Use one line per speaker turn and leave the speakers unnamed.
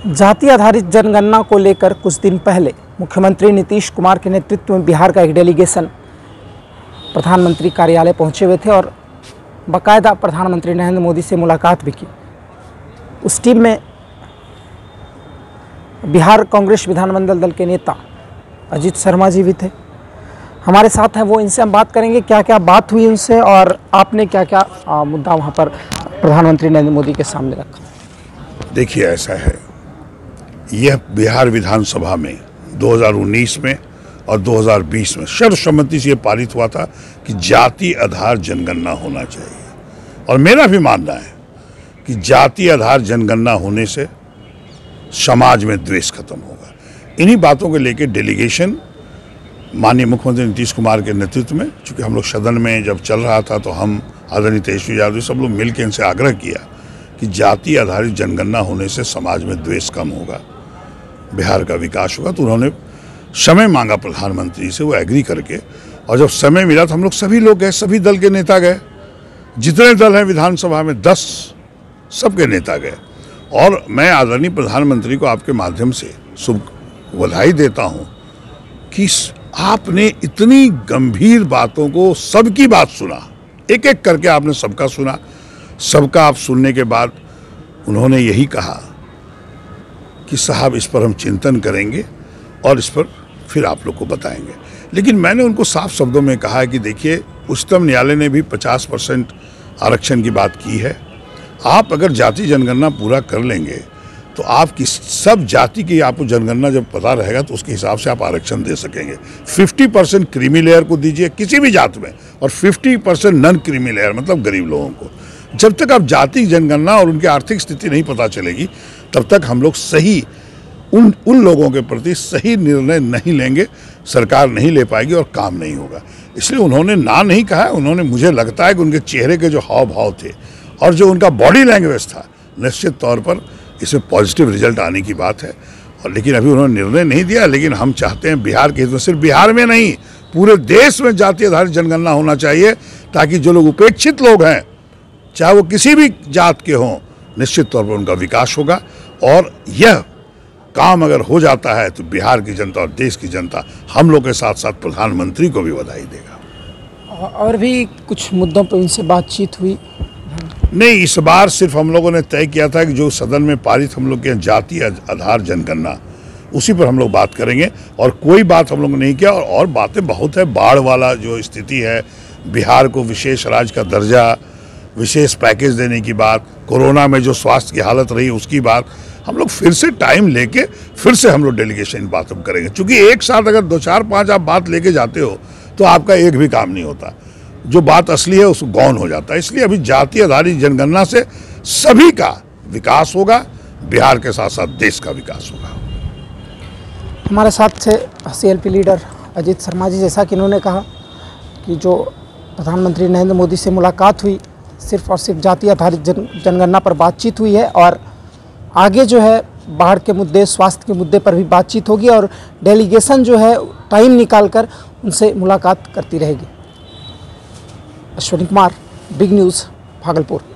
जाति आधारित जनगणना को लेकर कुछ दिन पहले मुख्यमंत्री नीतीश कुमार के नेतृत्व में बिहार का एक डेलीगेशन प्रधानमंत्री कार्यालय पहुंचे हुए थे और बाकायदा प्रधानमंत्री नरेंद्र मोदी से मुलाकात भी की। उस टीम में बिहार कांग्रेस विधानमंडल दल के नेता अजीत शर्मा जी भी थे। हमारे साथ हैं वो, इनसे हम बात करेंगे क्या क्या बात हुई उनसे और आपने क्या क्या मुद्दा वहाँ पर प्रधानमंत्री नरेंद्र मोदी के सामने रखा।
देखिए, ऐसा है, यह बिहार विधानसभा में 2019 में और 2020 में सर्वसम्मति से पारित हुआ था कि जाति आधार जनगणना होना चाहिए। और मेरा भी मानना है कि जाति आधार जनगणना होने से समाज में द्वेष खत्म होगा। इन्हीं बातों को लेकर डेलीगेशन माननीय मुख्यमंत्री नीतीश कुमार के नेतृत्व में, चूंकि हम लोग सदन में जब चल रहा था तो हम आदरणीय तेजस्वी यादव सब लोग मिलकर इनसे आग्रह किया कि जाति आधारित जनगणना होने से समाज में द्वेष कम होगा, बिहार का विकास होगा। तो उन्होंने समय मांगा प्रधानमंत्री से, वो एग्री करके, और जब समय मिला तो हम लोग सभी लोग गए, सभी दल के नेता गए, जितने दल हैं विधानसभा में 10 सबके नेता गए। और मैं आदरणीय प्रधानमंत्री को आपके माध्यम से शुभ बधाई देता हूं कि आपने इतनी गंभीर बातों को, सबकी बात सुना, एक एक करके आपने सबका सुना। सबका आप सुनने के बाद उन्होंने यही कहा कि साहब इस पर हम चिंतन करेंगे और इस पर फिर आप लोग को बताएंगे। लेकिन मैंने उनको साफ शब्दों में कहा है कि देखिए, उच्चतम न्यायालय ने भी 50% आरक्षण की बात की है। आप अगर जाति जनगणना पूरा कर लेंगे तो आपकी सब जाति की आपको जनगणना जब पता रहेगा तो उसके हिसाब से आप आरक्षण दे सकेंगे। 50% क्रीमी लेयर को दीजिए किसी भी जात में, और 50% नॉन क्रीमी लेयर मतलब गरीब लोगों को। जब तक आप जाति जनगणना और उनकी आर्थिक स्थिति नहीं पता चलेगी तब तक हम लोग सही उन लोगों के प्रति सही निर्णय नहीं लेंगे, सरकार नहीं ले पाएगी और काम नहीं होगा। इसलिए उन्होंने ना नहीं कहा। उन्होंने, मुझे लगता है कि उनके चेहरे के जो हाव भाव थे और जो उनका बॉडी लैंग्वेज था, निश्चित तौर पर इसमें पॉजिटिव रिजल्ट आने की बात है। और लेकिन अभी उन्होंने निर्णय नहीं दिया। लेकिन हम चाहते हैं बिहार के हित में, सिर्फ बिहार में नहीं पूरे देश में जाति आधारित जनगणना होना चाहिए, ताकि जो लोग उपेक्षित लोग हैं, चाहे वो किसी भी जात के हों, निश्चित तौर पर उनका विकास होगा। और यह काम अगर हो जाता है तो बिहार की जनता और देश की जनता हम लोग के साथ साथ प्रधानमंत्री को भी बधाई देगा।
और भी कुछ मुद्दों पर इनसे बातचीत हुई?
नहीं, इस बार सिर्फ हम लोगों ने तय किया था कि जो सदन में पारित हम लोग के जाति आधार जनगणना, उसी पर हम लोग बात करेंगे। और कोई बात हम लोग ने नहीं किया। और बातें बहुत है। बाढ़ वाला जो स्थिति है, बिहार को विशेष राज्य का दर्जा, विशेष पैकेज देने की बात, कोरोना में जो स्वास्थ्य की हालत रही उसकी बात, हम लोग फिर से टाइम लेके फिर से हम लोग डेलीगेशन बात हम करेंगे। क्योंकि एक साथ अगर 2, 4, 5 आप बात लेके जाते हो तो आपका एक भी काम नहीं होता। जो बात असली है उसको गौन हो जाता है। इसलिए अभी जाति आधारित जनगणना से सभी का विकास होगा, बिहार के साथ साथ देश का विकास होगा।
हमारे साथ से CLP लीडर अजीत शर्मा जी, जैसा कि इन्होंने कहा कि जो प्रधानमंत्री नरेंद्र मोदी से मुलाकात हुई, सिर्फ और सिर्फ जाति आधारित जनगणना पर बातचीत हुई है और आगे जो है बाढ़ के मुद्दे, स्वास्थ्य के मुद्दे पर भी बातचीत होगी और डेलीगेशन जो है टाइम निकालकर उनसे मुलाकात करती रहेगी। Ashwini Kumar, big news, Bhagalpur.